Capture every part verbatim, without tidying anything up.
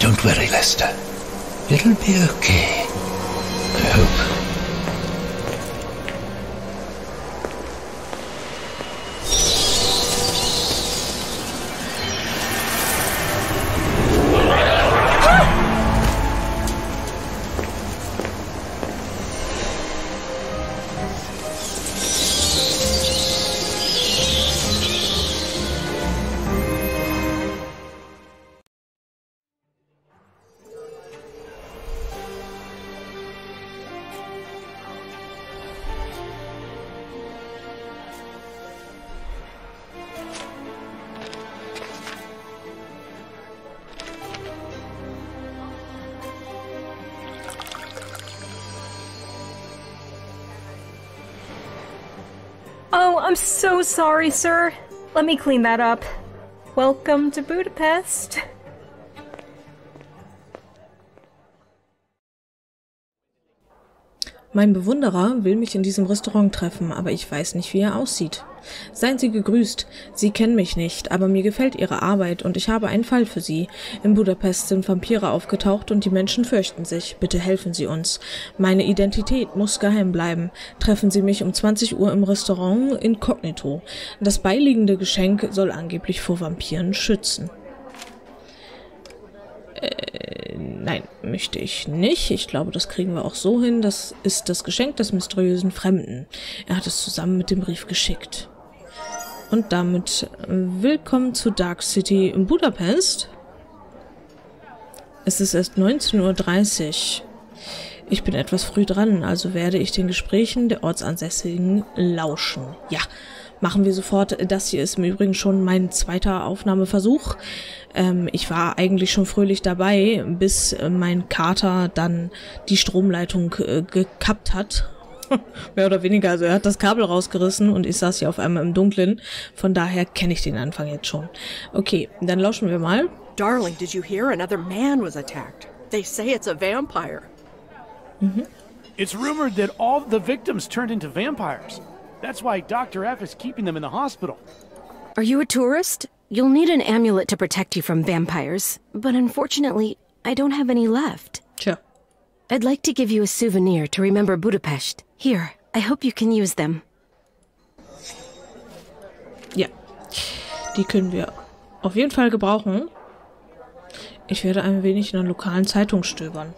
Don't worry, Lester. It'll be okay. I hope. Oh, I'm so sorry, sir. Let me clean that up. Welcome to Budapest. Mein Bewunderer will mich in diesem Restaurant treffen, aber ich weiß nicht, wie er aussieht. Seien Sie gegrüßt. Sie kennen mich nicht, aber mir gefällt Ihre Arbeit und ich habe einen Fall für Sie. In Budapest sind Vampire aufgetaucht und die Menschen fürchten sich. Bitte helfen Sie uns. Meine Identität muss geheim bleiben. Treffen Sie mich um zwanzig Uhr im Restaurant inkognito. Das beiliegende Geschenk soll angeblich vor Vampiren schützen. Äh, nein, möchte ich nicht. Ich glaube, das kriegen wir auch so hin. Das ist das Geschenk des mysteriösen Fremden. Er hat es zusammen mit dem Brief geschickt. Und damit willkommen zu Dark City in Budapest. Es ist erst neunzehn Uhr dreißig. Ich bin etwas früh dran, also werde ich den Gesprächen der Ortsansässigen lauschen. Ja, machen wir sofort. Das hier ist im Übrigen schon mein zweiter Aufnahmeversuch. Ähm, ich war eigentlich schon fröhlich dabei, bis äh, mein Kater dann die Stromleitung äh, gekappt hat. Mehr oder weniger. Also er hat das Kabel rausgerissen und ich saß hier auf einmal im Dunkeln. Von daher kenne ich den Anfang jetzt schon. Okay, dann lauschen wir mal. Darling, did you hear? Another man was attacked. They say it's a vampire. Mhm. It's rumored that all the victims turned into vampires. That's why Doctor F is keeping them in the hospital. Are you a tourist? You'll need an amulet to protect you from vampires. But unfortunately, I don't have any left. Tja. I'd like to give you a souvenir to remember Budapest. Here, I hope you can use them. Ja, die können wir auf jeden Fall gebrauchen. Ich werde ein wenig in der lokalen Zeitung stöbern.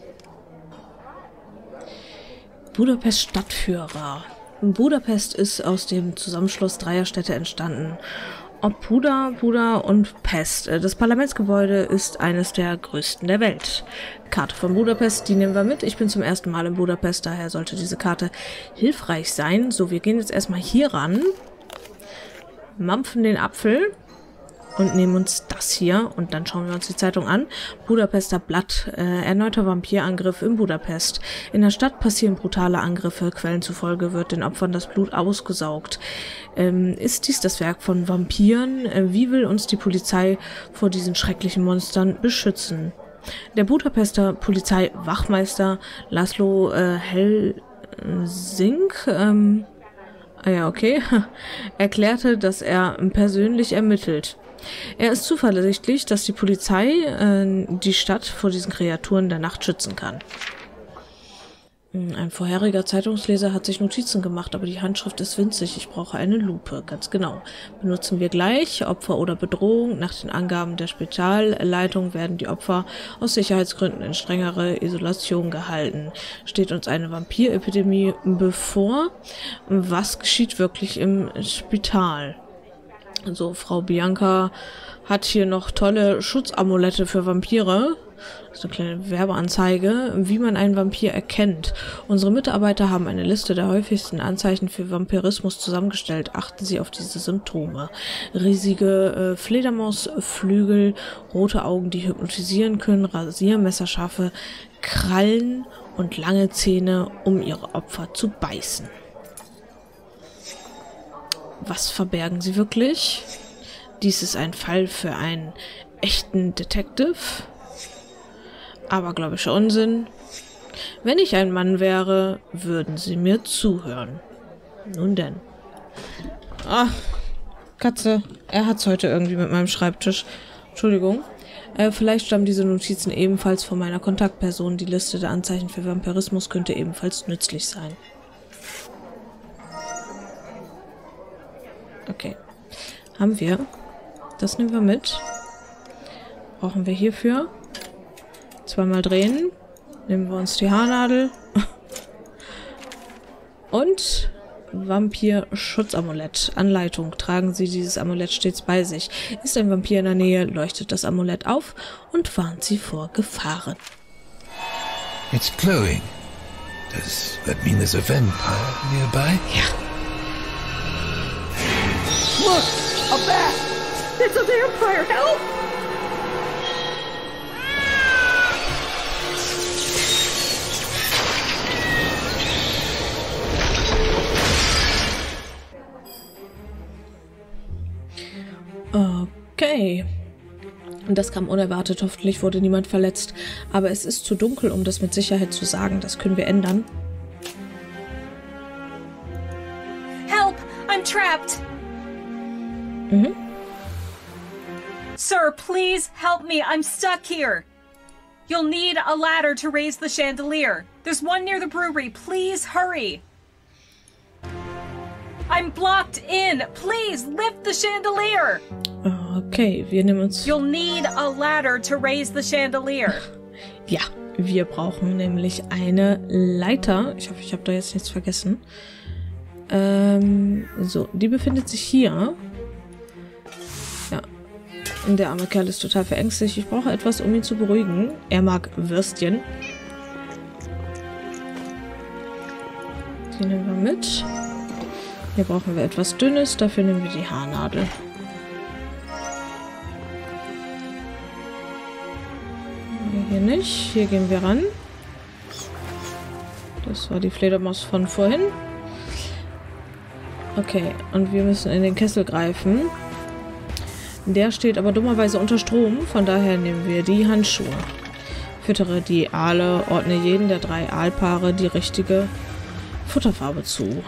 Budapest Stadtführer. Budapest ist aus dem Zusammenschluss dreier Städte entstanden. Ob Buda, Buda und Pest. Das Parlamentsgebäude ist eines der größten der Welt. Karte von Budapest, die nehmen wir mit. Ich bin zum ersten Mal in Budapest, daher sollte diese Karte hilfreich sein. So, wir gehen jetzt erstmal hier ran, mampfen den Apfel und nehmen uns das hier und dann schauen wir uns die Zeitung an. Budapester Blatt, äh, erneuter Vampirangriff in Budapest. In der Stadt passieren brutale Angriffe, Quellen zufolge wird den Opfern das Blut ausgesaugt. Ähm, ist dies das Werk von Vampiren? Äh, wie will uns die Polizei vor diesen schrecklichen Monstern beschützen? Der Budapester Polizeiwachmeister Laszlo äh, Helsink, ähm, ah ja, okay, erklärte, dass er persönlich ermittelt. Er ist zuversichtlich, dass die Polizei äh, die Stadt vor diesen Kreaturen der Nacht schützen kann. Ein vorheriger Zeitungsleser hat sich Notizen gemacht, aber die Handschrift ist winzig. Ich brauche eine Lupe, ganz genau. Benutzen wir gleich. Opfer oder Bedrohung. Nach den Angaben der Spezialleitung werden die Opfer aus Sicherheitsgründen in strengere Isolation gehalten. Steht uns eine Vampirepidemie bevor? Was geschieht wirklich im Spital? Also Frau Bianca hat hier noch tolle Schutzamulette für Vampire. Das ist eine kleine Werbeanzeige, wie man einen Vampir erkennt. Unsere Mitarbeiter haben eine Liste der häufigsten Anzeichen für Vampirismus zusammengestellt. Achten Sie auf diese Symptome. Riesige äh, Fledermausflügel, rote Augen, die hypnotisieren können, rasiermesserscharfe Krallen und lange Zähne, um ihre Opfer zu beißen. Was verbergen sie wirklich? Dies ist ein Fall für einen echten Detective. Aber glaube ich Unsinn. Wenn ich ein Mann wäre, würden sie mir zuhören. Nun denn. Ah, Katze. Er hat's heute irgendwie mit meinem Schreibtisch. Entschuldigung. Äh, vielleicht stammen diese Notizen ebenfalls von meiner Kontaktperson. Die Liste der Anzeichen für Vampirismus könnte ebenfalls nützlich sein. Okay. Haben wir. Das nehmen wir mit. Brauchen wir hierfür. Zweimal drehen. Nehmen wir uns die Haarnadel. Und Vampir-Schutzamulett. Anleitung. Tragen Sie dieses Amulett stets bei sich. Ist ein Vampir in der Nähe, leuchtet das Amulett auf und warnt Sie vor Gefahren. It's glowing. Does that mean there's a vampire nearby? Ja. Look! A bat! It's a vampire! Help! Okay. Und das kam unerwartet. Hoffentlich wurde niemand verletzt. Aber es ist zu dunkel, um das mit Sicherheit zu sagen. Das können wir ändern. Help! I'm trapped! Mhm. Sir, please help me. I'm stuck here. You'll need a ladder to raise the chandelier. There's one near the brewery. Please hurry. I'm blocked in. Please lift the chandelier. Okay, wir nehmen uns... You'll need a ladder to raise the chandelier. Ja, wir brauchen nämlich eine Leiter. Ich hoffe, ich habe da jetzt nichts vergessen. Ähm, so, die befindet sich hier. Ja. Und der arme Kerl ist total verängstigt. Ich brauche etwas, um ihn zu beruhigen. Er mag Würstchen. Die nehmen wir mit. Hier brauchen wir etwas Dünnes. Dafür nehmen wir die Haarnadel. Hier nicht. Hier gehen wir ran. Das war die Fledermaus von vorhin. Okay, und wir müssen in den Kessel greifen. Der steht aber dummerweise unter Strom. Von daher nehmen wir die Handschuhe. Füttere die Aale, ordne jeden der drei Aalpaare die richtige Futterfarbe zu.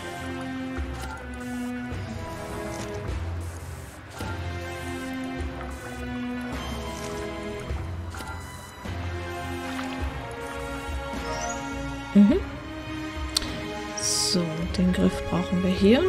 Mhm. So, den Griff brauchen wir hier.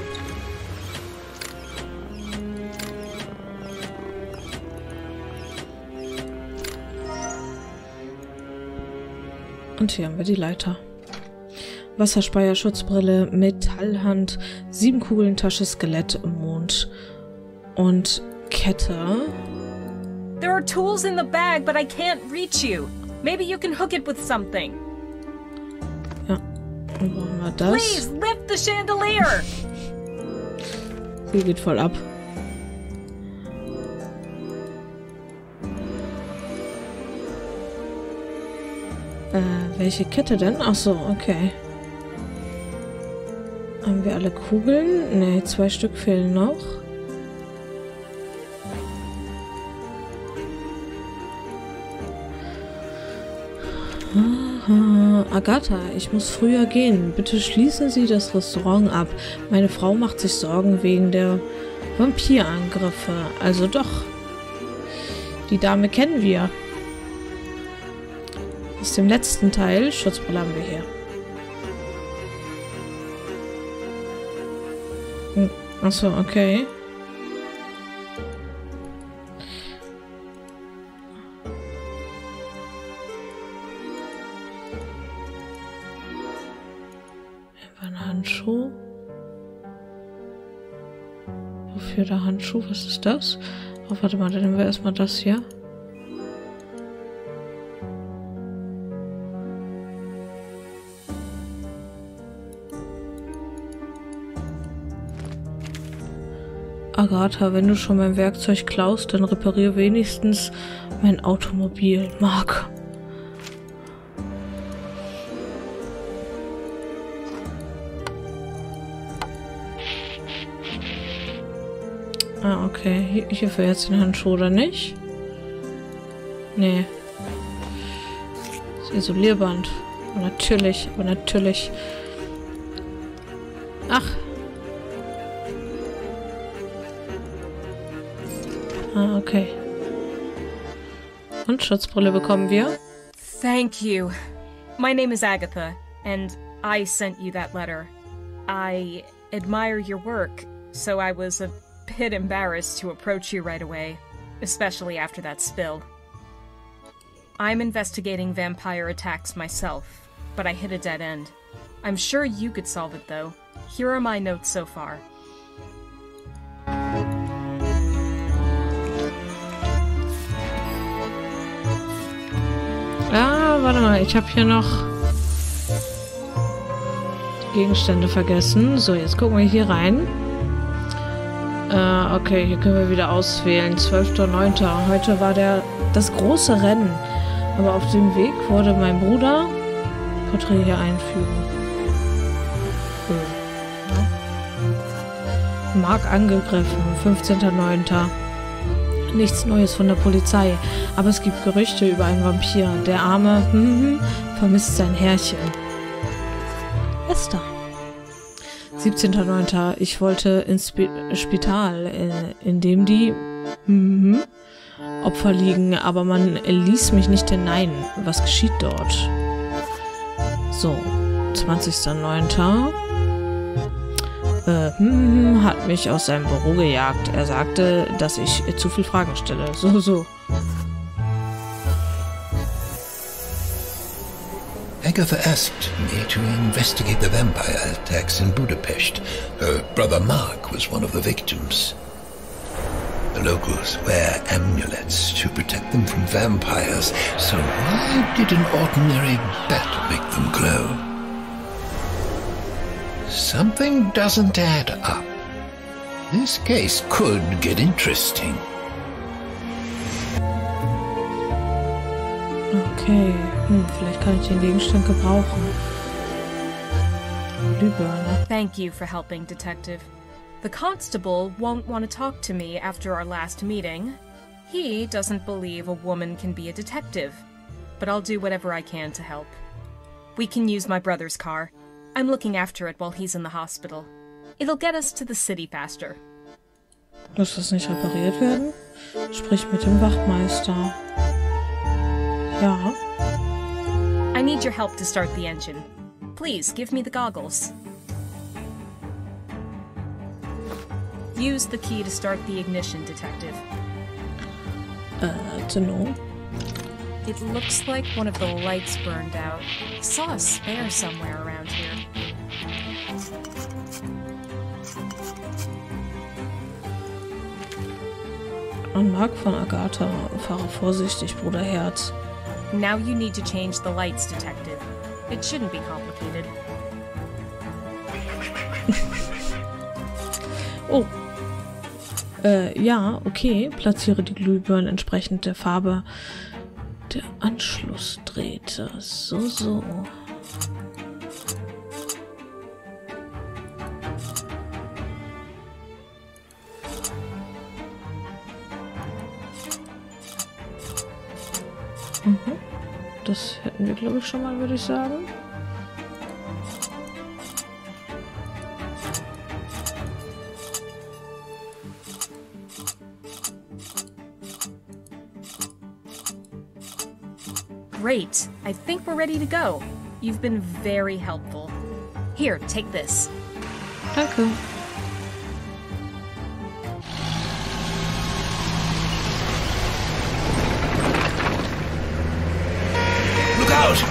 Und hier haben wir die Leiter. Wasserspeier, Schutzbrille, Metallhand, sieben Kugeln, Tasche, Skelett, Mond und Kette. There are tools in the bag, but I can't reach you. Maybe you can hook it with something. Ja, dann brauchen wir das. Please lift the chandelier. Sie geht voll ab. Äh, welche Kette denn? Ach so, okay. Haben wir alle Kugeln? Ne, zwei Stück fehlen noch. Aha, Agatha, ich muss früher gehen. Bitte schließen Sie das Restaurant ab. Meine Frau macht sich Sorgen wegen der Vampirangriffe. Also doch. Die Dame kennen wir. Aus dem letzten Teil. Schutzbrille haben wir hier. Hm. Achso, okay. Ein Handschuh. Wofür der Handschuh? Was ist das? Oh, warte mal, dann nehmen wir erstmal das hier. Agatha, wenn du schon mein Werkzeug klaust, dann reparier wenigstens mein Automobil, Mark. Ah, okay. Hierfür jetzt den Handschuh oder nicht? Nee. Das Isolierband. Aber natürlich, aber natürlich. Ach. Ah, okay. Und Schutzbrille bekommen wir. Thank you. My name is Agatha, and I sent you that letter. I admire your work, so I was a bit embarrassed to approach you right away, especially after that spill. I'm investigating vampire attacks myself, but I hit a dead end. I'm sure you could solve it, though. Here are my notes so far. Ah, warte mal, ich habe hier noch die Gegenstände vergessen. So, jetzt gucken wir hier rein. Äh, okay, hier können wir wieder auswählen. zwölfter neunter Heute war der das große Rennen. Aber auf dem Weg wurde mein Bruder Porträt hier einfügen. Hm. Ja. Mark angegriffen. fünfzehnter neunter Nichts Neues von der Polizei, aber es gibt Gerüchte über einen Vampir. Der Arme hm, vermisst sein Herrchen. Esther. siebzehnter neunter Ich wollte ins Sp Spital, äh, in dem die hm, Opfer liegen, aber man ließ mich nicht hinein. Was geschieht dort? So, zwanzigster neunter Äh, hm, hat mich aus seinem Büro gejagt. Er sagte, dass ich zu viel Fragen stelle. So, so. Agatha asked me to investigate the vampire attacks in Budapest. Her brother Mark was one of the victims. The locals wear amulets to protect them from vampires, so why did an ordinary bat make them glow? Something doesn't add up. This case could get interesting. Okay, hm, vielleicht kann ich den Gegenstand gebrauchen. Glühbirne. Thank you for helping, Detective. The constable won't want to talk to me after our last meeting. He doesn't believe a woman can be a detective, but I'll do whatever I can to help. We can use my brother's car. I'm looking after it while he's in the hospital. It'll get us to the city faster. Muss das nicht repariert werden? Sprich mit dem Wachmeister. Ja. I need your help to start the engine. Please, give me the goggles. Use the key to start the ignition, Detective. Äh, to know. It looks like one of the lights burned out. I saw a spare somewhere around here. An Mark von Agatha. Fahre vorsichtig, Bruder Herz. Now you need to change the lights, Detective. It shouldn't be complicated. Oh. Äh, ja, okay. Platziere die Glühbirnen entsprechend der Farbe der Anschlussdrähte. So, so. Mhm. Das hätten wir, glaube ich, schon mal, würde ich sagen. Great. I think we're ready to go. You've been very helpful. Here, take this. Danke. Look out!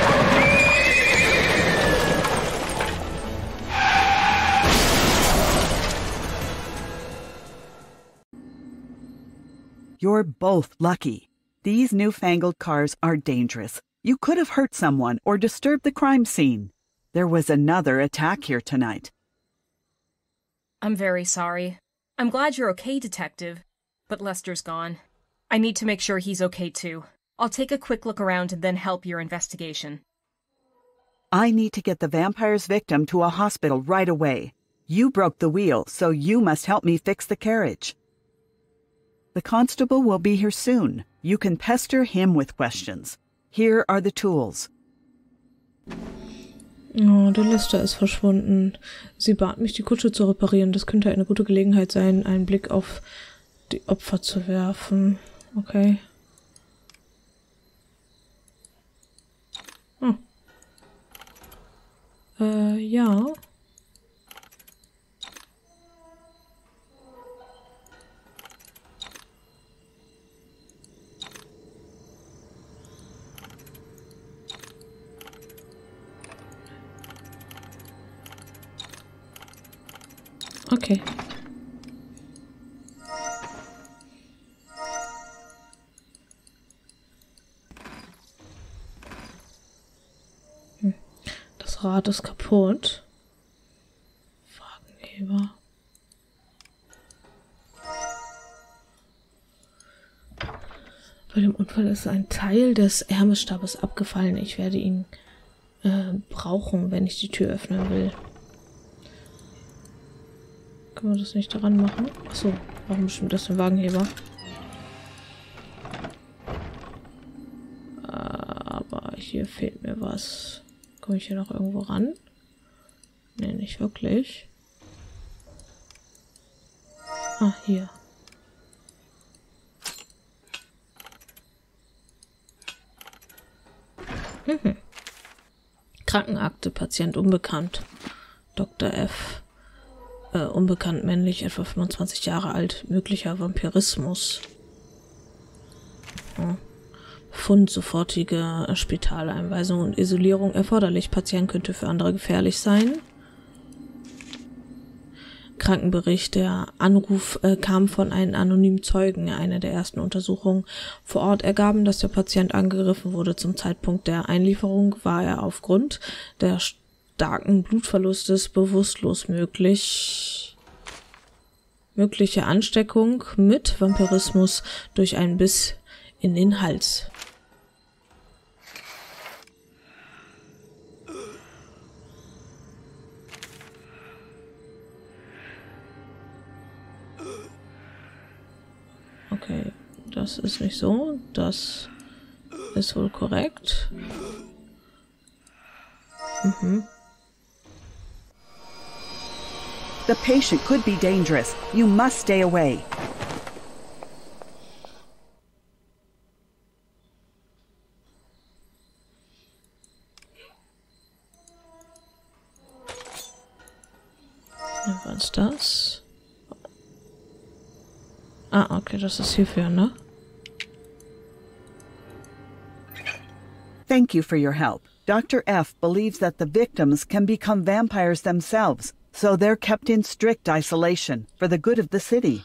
You're both lucky. These newfangled cars are dangerous. You could have hurt someone or disturbed the crime scene. There was another attack here tonight. I'm very sorry. I'm glad you're okay, Detective. But Lester's gone. I need to make sure he's okay too. I'll take a quick look around and then help your investigation. I need to get the vampire's victim to a hospital right away. You broke the wheel, so you must help me fix the carriage. The constable will be here soon. You can pester him with questions. Here are the tools. Oh, der Lester ist verschwunden. Sie bat mich, die Kutsche zu reparieren. Das könnte eine gute Gelegenheit sein, einen Blick auf die Opfer zu werfen. Okay. Hm. Äh, ja. Okay. Hm. Das Rad ist kaputt. Wagenheber. Bei dem Unfall ist ein Teil des Ärmelstabes abgefallen. Ich werde ihn äh, brauchen, wenn ich die Tür öffnen will. Können wir das nicht daran machen? Achso, warum bestimmt das den Wagenheber? Aber hier fehlt mir was. Komme ich hier noch irgendwo ran? Ne, nicht wirklich. Ah, hier. Mhm. Krankenakte, Patient unbekannt. Doktor F. Äh, unbekannt, männlich, etwa fünfundzwanzig Jahre alt, möglicher Vampirismus. Ja. Fund, sofortige Spitaleinweisung und Isolierung erforderlich. Patient könnte für andere gefährlich sein. Krankenbericht, der Anruf äh, kam von einem anonymen Zeugen. Eine der ersten Untersuchungen vor Ort ergaben, dass der Patient angegriffen wurde. Zum Zeitpunkt der Einlieferung war er aufgrund der starken Blutverlustes bewusstlos. Möglich mögliche Ansteckung mit Vampirismus durch einen Biss in den Hals. Okay, das ist nicht so. Das ist wohl korrekt. Mhm. The patient could be dangerous. You must stay away. Was ist das? Ah, okay, das ist hierfür, ne? Thank you for your help. Doctor F believes that the victims can become vampires themselves, so they're kept in strict isolation for the good of the city.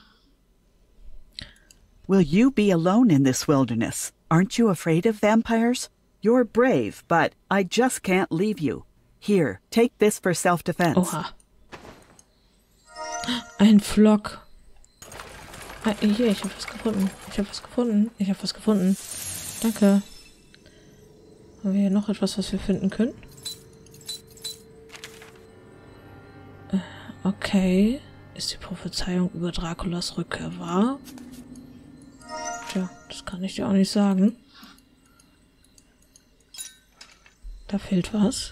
Will you be alone in this wilderness? Aren't you afraid of vampires? You're brave, but I just can't leave you. Here, take this for self-defense. Oha. Ein Flock. Ah, hier, ich habe was gefunden. Ich habe was gefunden. Ich habe was gefunden. Danke. Haben wir hier noch etwas, was wir finden können? Äh, okay. Ist die Prophezeiung über Draculas Rückkehr wahr? Tja, das kann ich dir auch nicht sagen. Da fehlt was.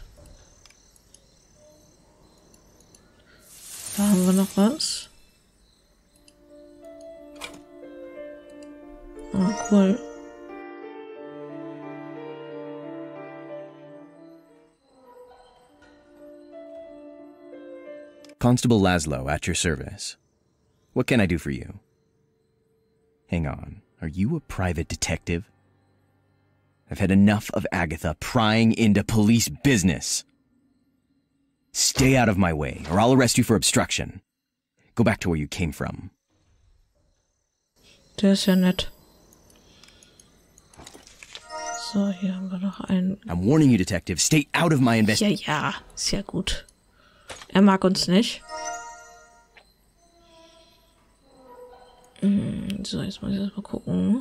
Da haben wir noch was. Oh, cool. Constable Laszlo, at your service. What can I do for you? Hang on. Are you a private detective? I've had enough of Agatha prying into police business. Stay out of my way, or I'll arrest you for obstruction. Go back to where you came from. Der ist ja nett. So, hier haben wir noch einen. I'm warning you, detective. Stay out of my investigation. Ja, ja, sehr gut. Er mag uns nicht. So, jetzt muss ich erst mal gucken.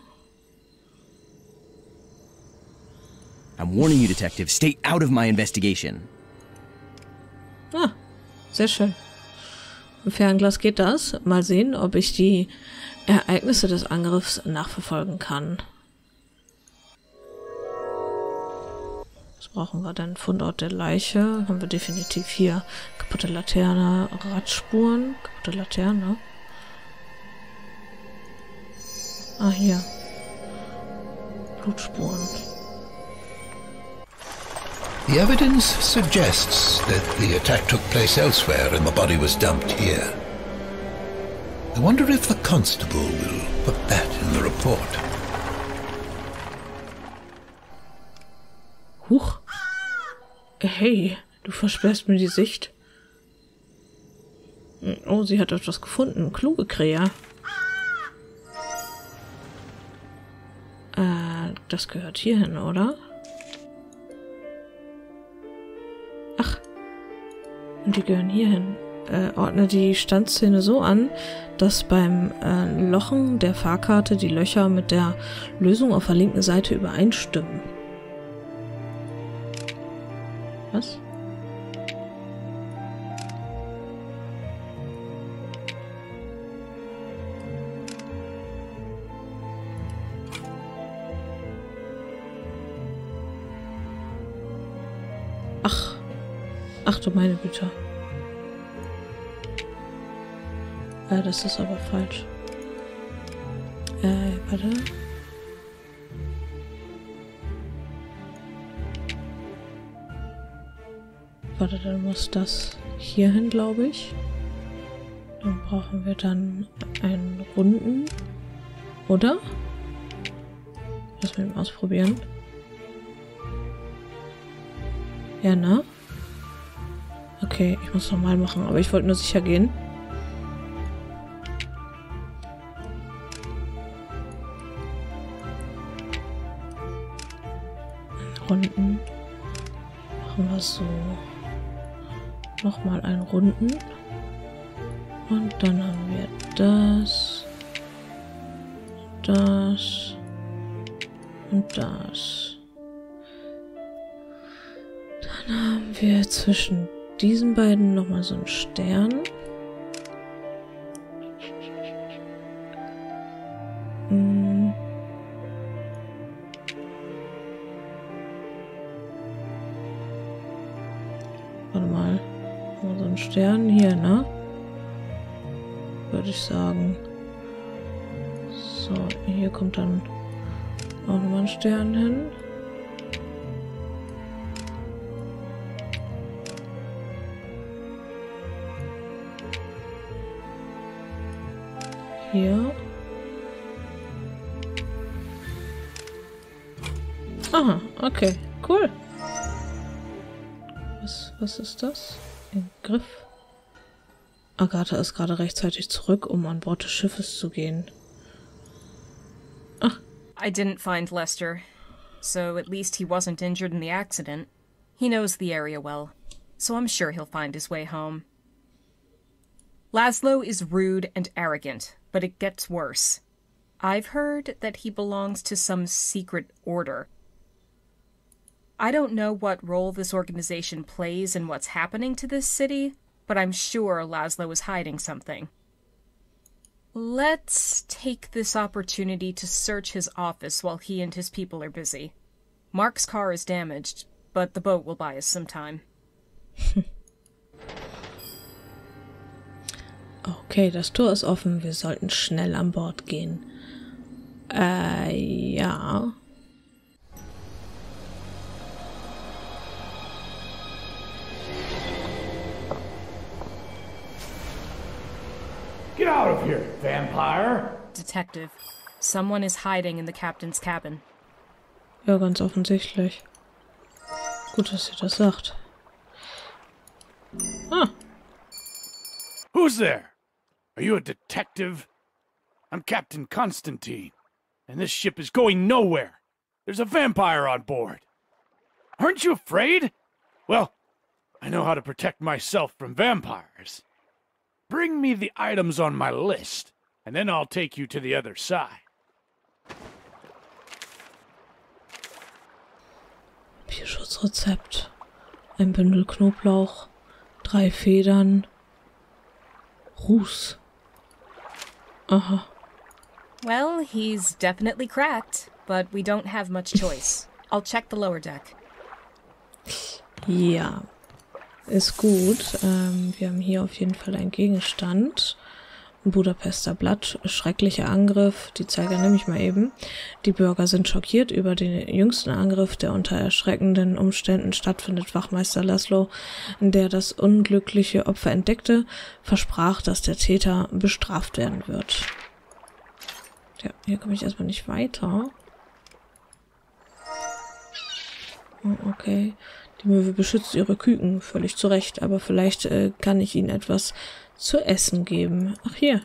I'm warning you, detective. Stay out of my investigation. Ah, sehr schön. Im Fernglas geht das. Mal sehen, ob ich die Ereignisse des Angriffs nachverfolgen kann. Was brauchen wir denn? Fundort der Leiche. Haben wir definitiv hier. Kaputte Laterne, Radspuren. Kaputte Laterne. Ah, hier. Blutspuren. The evidence suggests that the attack took place elsewhere and the body was dumped here. I wonder if the constable will put that in the report. Huch. Hey, du versperrst mir die Sicht. Oh, sie hat etwas gefunden. Kluge Krähe. Äh, das gehört hierhin, oder? Ach. Und die gehören hierhin. Äh, ordne die Standszene so an, dass beim äh, Lochen der Fahrkarte die Löcher mit der Lösung auf der linken Seite übereinstimmen. Was? Ach. Ach du meine Güte. Äh, das ist aber falsch. Äh, warte. Warte, dann muss das hier hin, glaube ich. Dann brauchen wir dann einen runden. Oder? Lass mal ausprobieren. Ja, ne? Okay, ich muss nochmal machen, aber ich wollte nur sicher gehen. Runden. Machen wir so. Nochmal einen runden. Und dann haben wir das. Das. Und das. Dann haben wir zwischen diesen beiden nochmal so einen Stern. Hm. Warte mal. So einen Stern hier, ne? Würde ich sagen. So, hier kommt dann auch nochmal ein Stern hin. Hier. Aha, okay, cool. Was, was ist das? Ein Griff. Agatha ist gerade rechtzeitig zurück, um an Bord des Schiffes zu gehen. Ach. I didn't find Lester, so at least he wasn't injured in the accident. He knows the area well, so I'm sure he'll find his way home. Laszlo is rude and arrogant, but it gets worse. I've heard that he belongs to some secret order. I don't know what role this organization plays in what's happening to this city, but I'm sure Laszlo is hiding something. Let's take this opportunity to search his office while he and his people are busy. Mark's car is damaged, but the boat will buy us some time. Okay, das Tor ist offen. Wir sollten schnell an Bord gehen. Äh, ja. Get out of here, vampire! Detective, someone is hiding in the captain's cabin. Ja, ganz offensichtlich. Gut, dass ihr das sagt. Ah. Who's there? Are you a detective? I'm Captain Constantine, and this ship is going nowhere. There's a vampire on board. Aren't you afraid? Well, I know how to protect myself from vampires. Bring me the items on my list, and then I'll take you to the other side. Tierschutzrezept. Ein Bündel Knoblauch. Drei Federn. Ruß. Aha. Well, he's definitely cracked, but we don't have much choice. I'll check the lower deck. Ja. Ist gut. Ähm, wir haben hier auf jeden Fall einen Gegenstand. Budapester Blatt, schrecklicher Angriff, die zeige nämlich mal eben. Die Bürger sind schockiert über den jüngsten Angriff, der unter erschreckenden Umständen stattfindet. Wachmeister Laszlo, der das unglückliche Opfer entdeckte, versprach, dass der Täter bestraft werden wird. Ja, hier komme ich erstmal nicht weiter. Oh, okay. Die Möwe beschützt ihre Küken, völlig zu Recht, aber vielleicht äh, kann ich ihnen etwas zu essen geben. Ach, hier.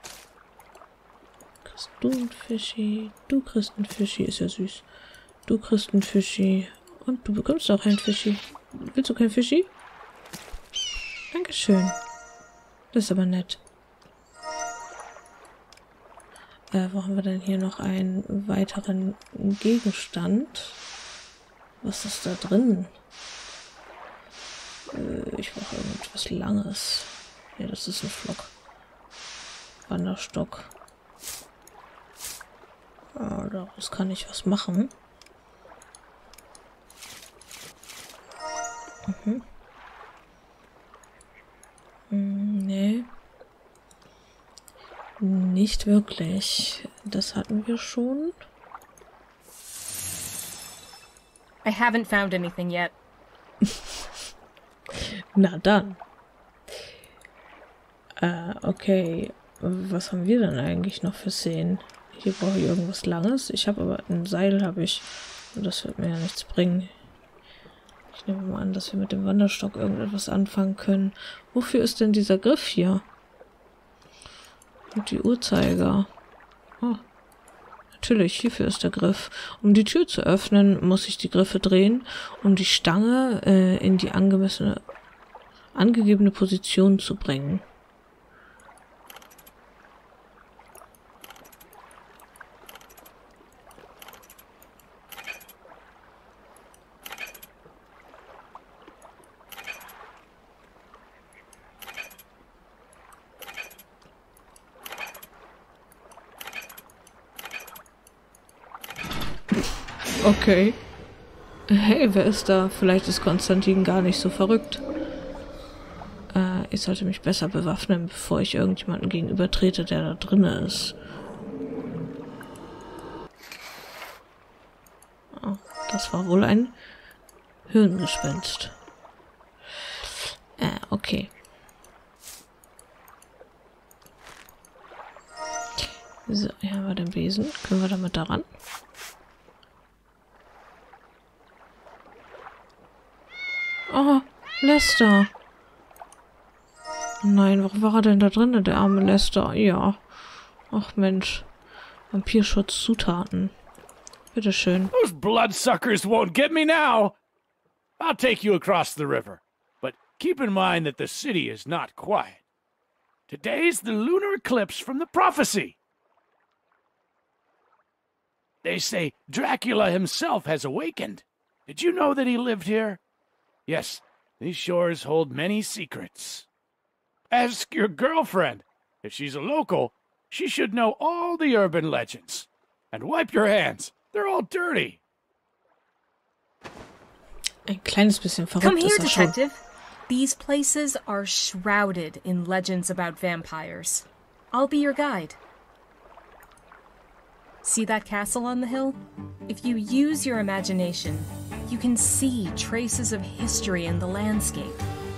Kriegst du ein Fischi? Du kriegst ein Fischi, ist ja süß. Du kriegst ein Fischi. Und du bekommst auch ein Fischi. Willst du kein Fischi? Dankeschön. Das ist aber nett. Äh, wo haben wir denn hier noch einen weiteren Gegenstand? Was ist da drin? Äh, ich brauche irgendwas Langes. Ja, das ist ein Flock. Wanderstock. Ah, daraus kann ich was machen. Mhm. Hm, nee. Nicht wirklich. Das hatten wir schon. I haven't found anything yet. Na dann. Äh, okay. Was haben wir denn eigentlich noch für Szenen? Hier brauche ich irgendwas Langes. Ich habe aber ein Seil, habe ich. Und das wird mir ja nichts bringen. Ich nehme mal an, dass wir mit dem Wanderstock irgendetwas anfangen können. Wofür ist denn dieser Griff hier? Und die Uhrzeiger. Oh. Natürlich, hierfür ist der Griff. Um die Tür zu öffnen, muss ich die Griffe drehen, um die Stange äh, in die angemessene, angegebene Position zu bringen. Okay. Hey, wer ist da? Vielleicht ist Konstantin gar nicht so verrückt. Äh, ich sollte mich besser bewaffnen, bevor ich irgendjemanden gegenüber trete, der da drinne ist. Oh, das war wohl ein Hirngespenst. Äh, okay. So, hier haben wir den Besen. Können wir damit daran? Oh, Lester. Nein, warum war er denn da drin, der arme Lester? Ja. Ach Mensch. Vampirschutzzutaten. Bitteschön. Those bloodsuckers won't get me now. I'll take you across the river. But keep in mind that the city is not quiet. Today's the lunar eclipse from the prophecy. They say Dracula himself has awakened. Did you know that he lived here? Yes, these shores hold many secrets. Ask your girlfriend. If she's a local, she should know all the urban legends. And wipe your hands. They're all dirty. Ein kleines bisschen verrückt Come here, ist er schon. detective. These places are shrouded in legends about vampires. I'll be your guide. See that castle on the hill? If you use your imagination, you can see traces of history in the landscape.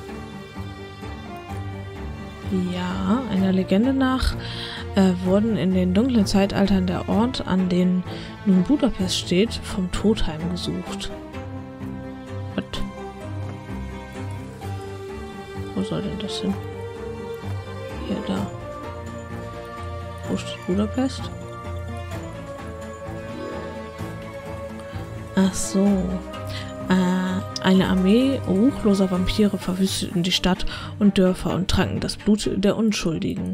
Ja, einer Legende nach äh, wurden in den dunklen Zeitaltern der Ort, an den nun Budapest steht, vom Tod heimgesucht. Was? Wo soll denn das hin? Hier, da. Wo steht Budapest? Ach so. Äh, eine Armee ruchloser Vampire verwüsteten die Stadt und Dörfer und tranken das Blut der Unschuldigen.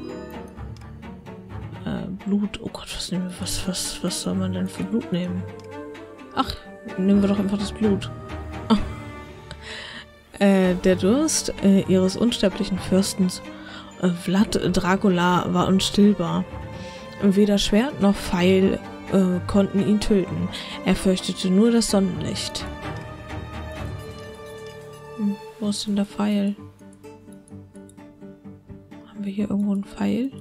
Äh, Blut, oh Gott, was nehmen wir, was, was, was soll man denn für Blut nehmen? Ach, nehmen wir doch einfach das Blut. Oh. Äh, der Durst äh, ihres unsterblichen Fürstens äh, Vlad Dracula war unstillbar. Weder Schwert noch Pfeil äh, konnten ihn töten. Er fürchtete nur das Sonnenlicht. Hm, wo ist denn der Pfeil? Haben Haben wir hier irgendwo einen Pfeil?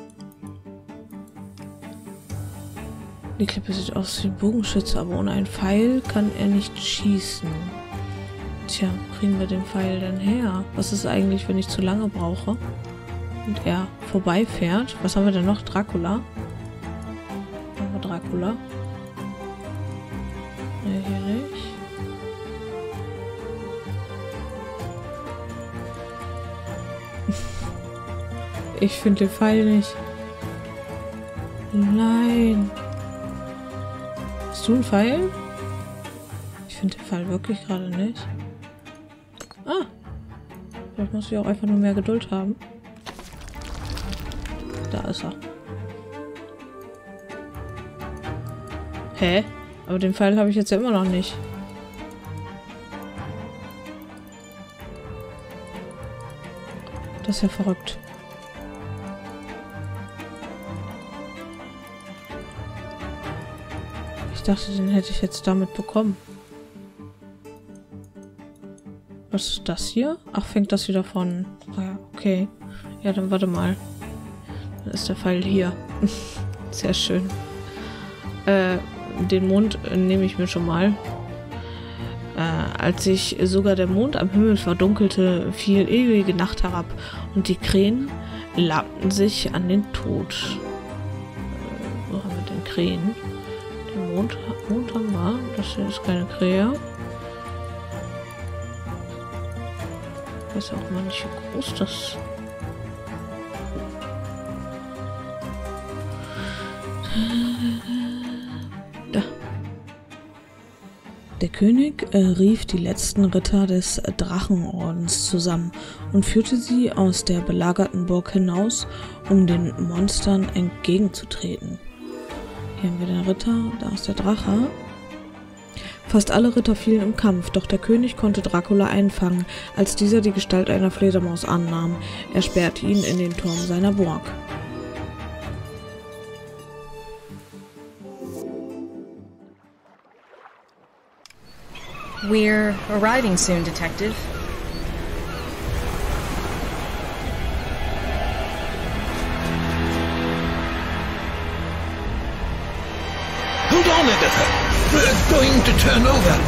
Die Klippe sieht aus wie ein Bogenschütze, aber ohne einen Pfeil kann er nicht schießen. Tja, wo kriegen wir den Pfeil denn her? Was ist eigentlich, wenn ich zu lange brauche und er vorbeifährt? Was haben wir denn noch? Dracula? Haben wir Dracula? Ne, hier nicht. Ich finde den Pfeil nicht. Nein. Hast du einen Pfeil? Ich finde den Pfeil wirklich gerade nicht. Ah. Vielleicht muss ich auch einfach nur mehr Geduld haben. Da ist er. Hä? Aber den Pfeil habe ich jetzt ja immer noch nicht. Das ist ja verrückt. Ich dachte, den hätte ich jetzt damit bekommen. Was ist das hier? Ach, fängt das wieder von... Ah ja, okay. Ja, dann warte mal. Dann ist der Pfeil hier. Sehr schön. Äh, den Mond äh, nehme ich mir schon mal. Äh, als sich sogar der Mond am Himmel verdunkelte, fiel ewige Nacht herab und die Krähen labten sich an den Tod. Äh, wo haben wir denn Krähen? Den Mond, Mond haben wir. Das hier ist keine Krähe. Ich weiß auch mal nicht, wie groß das... Da. Der König äh, rief die letzten Ritter des Drachenordens zusammen und führte sie aus der belagerten Burg hinaus, um den Monstern entgegenzutreten. Hier haben wir den Ritter, da ist der Drache. Fast alle Ritter fielen im Kampf, doch der König konnte Dracula einfangen, als dieser die Gestalt einer Fledermaus annahm. Er sperrte ihn in den Turm seiner Burg. We're arriving soon, Detective. Hold on, Agatha. We're going to turn over.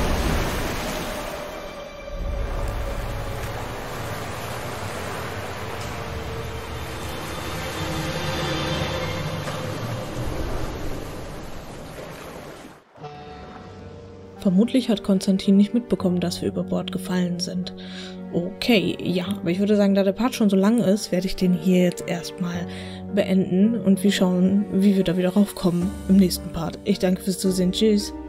Vermutlich hat Konstantin nicht mitbekommen, dass wir über Bord gefallen sind. Okay, ja, aber ich würde sagen, da der Part schon so lang ist, werde ich den hier jetzt erstmal beenden und wir schauen, wie wir da wieder raufkommen im nächsten Part. Ich danke fürs Zusehen. Tschüss.